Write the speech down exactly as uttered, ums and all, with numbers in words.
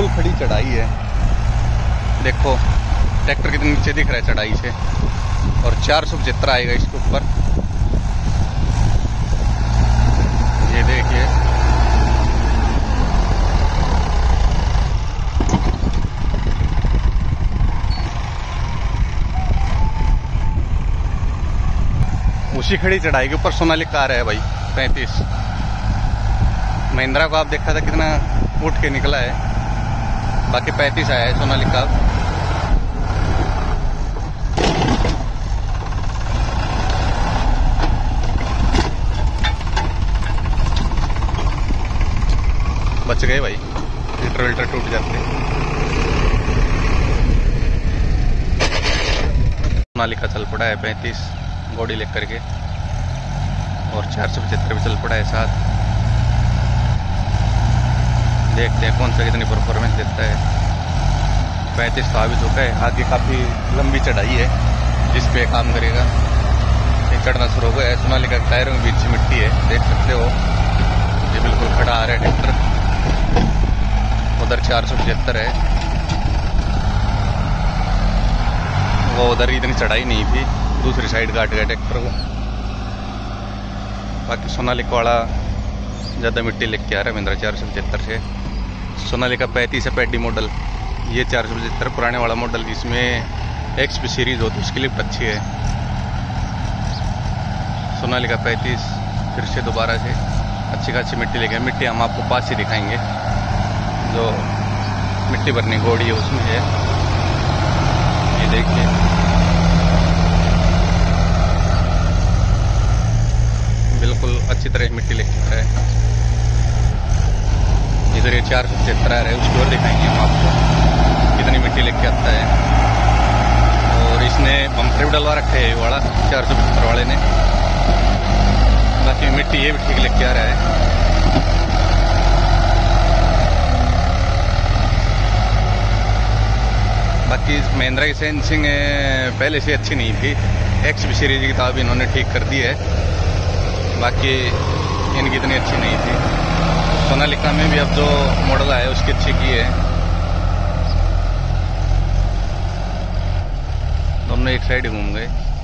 बिल्कुल खड़ी चढ़ाई है, देखो ट्रैक्टर कितने नीचे दिख रहा है चढ़ाई से, और चार सौ पचहत्तर आएगा इसके ऊपर। ये देखिए उसी खड़ी चढ़ाई के ऊपर सोनालिका कार है भाई पैंतीस। महिंद्रा को आप देखा था कितना उठ के निकला है, बाकी पैंतीस आया है सोनालिका। बच गए भाई, लीटर वीटर टूट जाते। सोनालिका चल पड़ा है पैंतीस बॉडी लेकर के, और चार सौ पचहत्तर भी चल पड़ा है साथ। देखते हैं कौन सा कितनी परफॉर्मेंस देता है। पैंतीस तो आ भी चुका है, आगे काफ़ी लंबी चढ़ाई है जिस पे काम करेगा। ये चढ़ना शुरू हो गया है। सोनालिका के टायरों के बीच मिट्टी है, देख सकते हो। ये बिल्कुल खड़ा आ रहा है ट्रैक्टर। उधर चार सौ पचहत्तर है, वो उधर इतनी चढ़ाई नहीं थी, दूसरी साइड काट गया ट्रैक्टर को। बाकी सोनालिका वाला ज़्यादा मिट्टी लेके आ रहा है महिंद्रा चार सौ पचहत्तर से। सोनालिका पैंतीस है पैडी मॉडल, ये चार सौ पचहत्तर पुराने वाला मॉडल। इसमें एक्स पी सीरीज होती है, उसकी लिफ्ट अच्छी है। सोनालिका पैंतीस फिर से दोबारा से अच्छी खासी मिट्टी लेके। मिट्टी हम आपको पास ही दिखाएंगे, जो मिट्टी भरने घोड़ी है उसमें है। ये देखिए बिल्कुल अच्छी तरह मिट्टी लेके आ रहा है। इधर ये चार सौ पचहत्तर आ रहा है, उसकी और दिखाएंगे हम आपको कितनी मिट्टी लेके आता है। और इसने बम्पर भी डलवा रखा है ये वाला चार सौ पचहत्तर वाले ने। बाकी मिट्टी ये भी ठीक लेके आ रहा है। बाकी महिंद्रा की सेंसिंग पहले से अच्छी नहीं थी, एक्स बी सीरीज की तो इन्होंने ठीक कर दी है, बाकी इनकी इतनी अच्छी नहीं थी। सोनालिका में भी अब जो मॉडल आया उसकी अच्छी की है। दोनों एक साइड घूम गए।